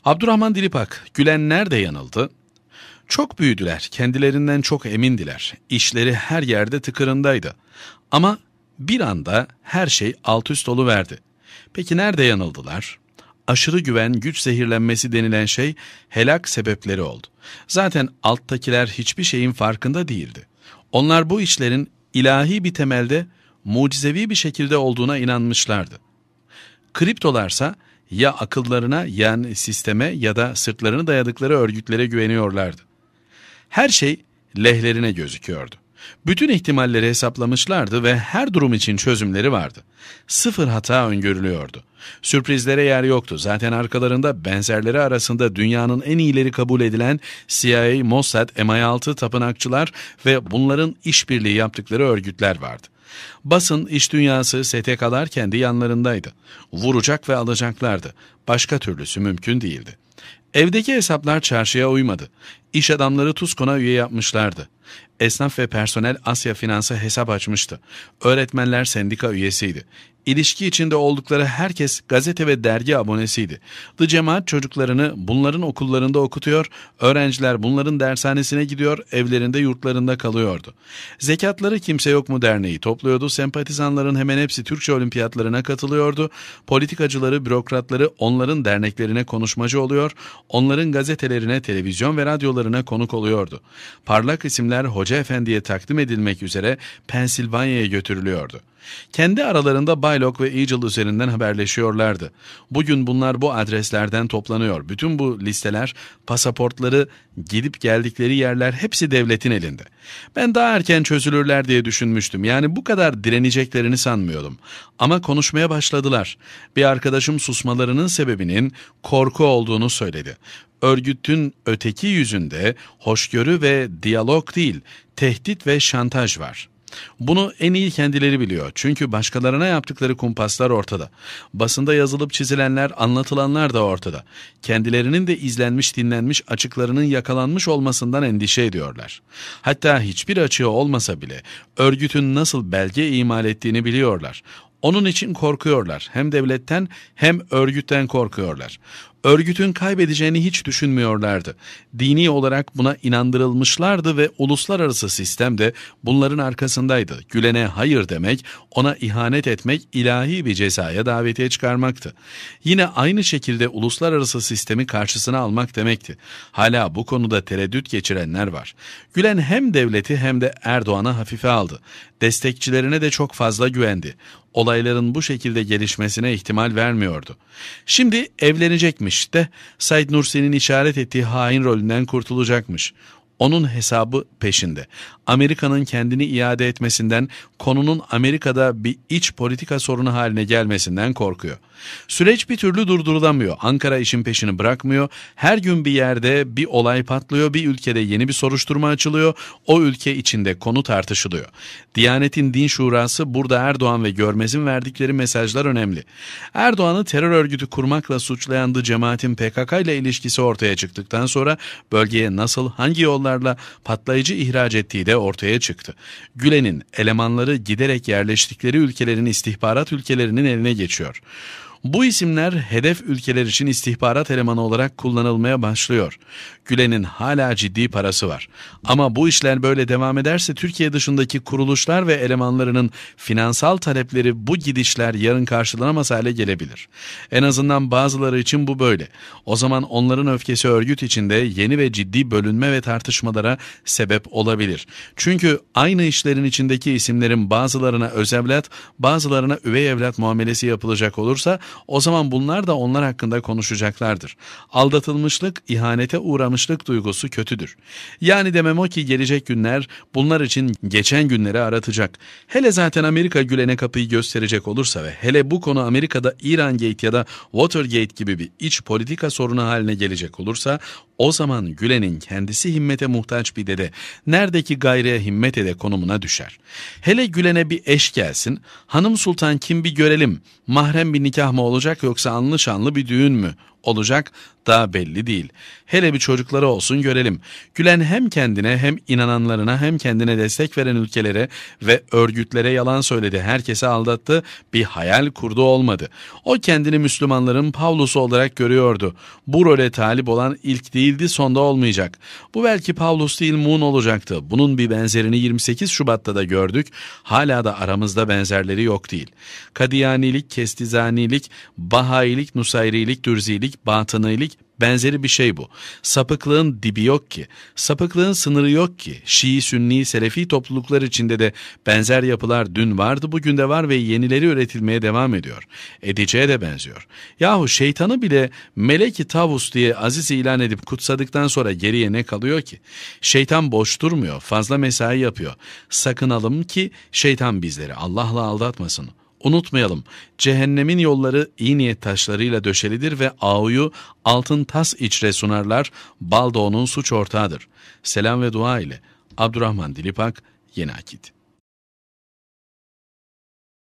Abdurrahman Dilipak, Gülen nerede yanıldı? Çok büyüdüler, kendilerinden çok emindiler. İşleri her yerde tıkırındaydı. Ama bir anda her şey alt üst oluverdi. Peki nerede yanıldılar? Aşırı güven, güç zehirlenmesi denilen şey helak sebepleri oldu. Zaten alttakiler hiçbir şeyin farkında değildi. Onlar bu işlerin ilahi bir temelde, mucizevi bir şekilde olduğuna inanmışlardı. Kriptolarsa ya akıllarına, yani sisteme ya da sırtlarını dayadıkları örgütlere güveniyorlardı. Her şey lehlerine gözüküyordu. Bütün ihtimalleri hesaplamışlardı ve her durum için çözümleri vardı. Sıfır hata öngörülüyordu. Sürprizlere yer yoktu. Zaten arkalarında benzerleri arasında dünyanın en iyileri kabul edilen CIA, Mossad, MI6 tapınakçılar ve bunların işbirliği yaptıkları örgütler vardı. Basın, iş dünyası, STK'lar kendi yanlarındaydı. Vuracak ve alacaklardı. Başka türlüsü mümkün değildi. Evdeki hesaplar çarşıya uymadı. İş adamları TUSKON'a üye yapmışlardı. Esnaf ve personel Asya Finans'a hesap açmıştı. Öğretmenler sendika üyesiydi. İlişki içinde oldukları herkes gazete ve dergi abonesiydi. The Cemaat çocuklarını bunların okullarında okutuyor, öğrenciler bunların dershanesine gidiyor, evlerinde yurtlarında kalıyordu. Zekatları Kimse Yok mu derneği topluyordu, sempatizanların hemen hepsi Türkçe olimpiyatlarına katılıyordu, politikacıları, bürokratları onların derneklerine konuşmacı oluyor, onların gazetelerine, televizyon ve radyolarına konuk oluyordu. Parlak isimler Hoca Efendi'ye takdim edilmek üzere Pensilvanya'ya götürülüyordu. Kendi aralarında Baylok ve Eagle üzerinden haberleşiyorlardı. Bugün bunlar bu adreslerden toplanıyor. Bütün bu listeler, pasaportları, gidip geldikleri yerler hepsi devletin elinde. Ben daha erken çözülürler diye düşünmüştüm. Yani bu kadar direneceklerini sanmıyordum. Ama konuşmaya başladılar. Bir arkadaşım susmalarının sebebinin korku olduğunu söyledi. Örgütün öteki yüzünde hoşgörü ve diyalog değil, tehdit ve şantaj var. Bunu en iyi kendileri biliyor. Çünkü başkalarına yaptıkları kumpaslar ortada. Basında yazılıp çizilenler, anlatılanlar da ortada. Kendilerinin de izlenmiş, dinlenmiş, açıklarının yakalanmış olmasından endişe ediyorlar. Hatta hiçbir açığı olmasa bile örgütün nasıl belge imal ettiğini biliyorlar. Onun için korkuyorlar. Hem devletten hem örgütten korkuyorlar. Örgütün kaybedeceğini hiç düşünmüyorlardı. Dini olarak buna inandırılmışlardı ve uluslararası sistem de bunların arkasındaydı. Gülen'e hayır demek, ona ihanet etmek ilahi bir cezaya davetiye çıkarmaktı. Yine aynı şekilde uluslararası sistemi karşısına almak demekti. Hala bu konuda tereddüt geçirenler var. Gülen hem devleti hem de Erdoğan'ı hafife aldı. Destekçilerine de çok fazla güvendi. Olayların bu şekilde gelişmesine ihtimal vermiyordu. Şimdi evlenecekmiş de Said Nursi'nin işaret ettiği hain rolünden kurtulacakmış. Onun hesabı peşinde. Amerika'nın kendini iade etmesinden, konunun Amerika'da bir iç politika sorunu haline gelmesinden korkuyor. Süreç bir türlü durdurulamıyor. Ankara işin peşini bırakmıyor. Her gün bir yerde bir olay patlıyor, bir ülkede yeni bir soruşturma açılıyor. O ülke içinde konu tartışılıyor. Diyanet'in din şurası burada Erdoğan ve Görmez'in verdikleri mesajlar önemli. Erdoğan'ı terör örgütü kurmakla suçlayan The Cemaat'in PKK ile ilişkisi ortaya çıktıktan sonra bölgeye nasıl, hangi yollarla patlayıcı ihraç ettiği de ortaya çıktı. Gülen'in elemanları giderek yerleştikleri ülkelerin istihbarat ülkelerinin eline geçiyor. Bu isimler hedef ülkeler için istihbarat elemanı olarak kullanılmaya başlıyor. Gülen'in hala ciddi parası var. Ama bu işler böyle devam ederse Türkiye dışındaki kuruluşlar ve elemanlarının finansal talepleri bu gidişler yarın karşılanamaz hale gelebilir. En azından bazıları için bu böyle. O zaman onların öfkesi örgüt içinde yeni ve ciddi bölünme ve tartışmalara sebep olabilir. Çünkü aynı işlerin içindeki isimlerin bazılarına öz evlat, bazılarına üvey evlat muamelesi yapılacak olursa o zaman bunlar da onlar hakkında konuşacaklardır. Aldatılmışlık, ihanete uğramışlık duygusu kötüdür. Yani demem o ki gelecek günler bunlar için geçen günleri aratacak. Hele zaten Amerika Gülen'e kapıyı gösterecek olursa ve hele bu konu Amerika'da İran Gate ya da Watergate gibi bir iç politika sorunu haline gelecek olursa o zaman Gülen'in kendisi himmete muhtaç bir dede, neredeki gayreye himmet ede konumuna düşer. Hele Gülen'e bir eş gelsin, hanım sultan kim bir görelim, mahrem bir nikah mı olacak yoksa anlı şanlı bir düğün mü? Olacak, daha belli değil. Hele bir çocukları olsun görelim. Gülen hem kendine hem inananlarına hem kendine destek veren ülkelere ve örgütlere yalan söyledi. Herkese aldattı, bir hayal kurdu olmadı. O kendini Müslümanların Pavlus'u olarak görüyordu. Bu role talip olan ilk değildi, sonda olmayacak. Bu belki Pavlus değil Moon olacaktı. Bunun bir benzerini 28 Şubat'ta da gördük. Hala da aramızda benzerleri yok değil. Kadiyanilik, Kestizanilik, Bahailik, Nusayrilik, Dürzilik, Batınilik, benzeri bir şey bu. Sapıklığın dibi yok ki. Sapıklığın sınırı yok ki. Şii, Sünni, Selefi topluluklar içinde de benzer yapılar dün vardı, bugün de var ve yenileri üretilmeye devam ediyor. Edeceğe de benziyor. Yahu şeytanı bile melek-i tavus diye aziz ilan edip kutsadıktan sonra geriye ne kalıyor ki? Şeytan boş durmuyor, fazla mesai yapıyor. Sakınalım ki şeytan bizleri Allah'la aldatmasın. Unutmayalım, cehennemin yolları iyi niyet taşlarıyla döşelidir ve ağuyu altın tas içre sunarlar, bal da onun suç ortağıdır. Selam ve dua ile Abdurrahman Dilipak, Yeni Akit.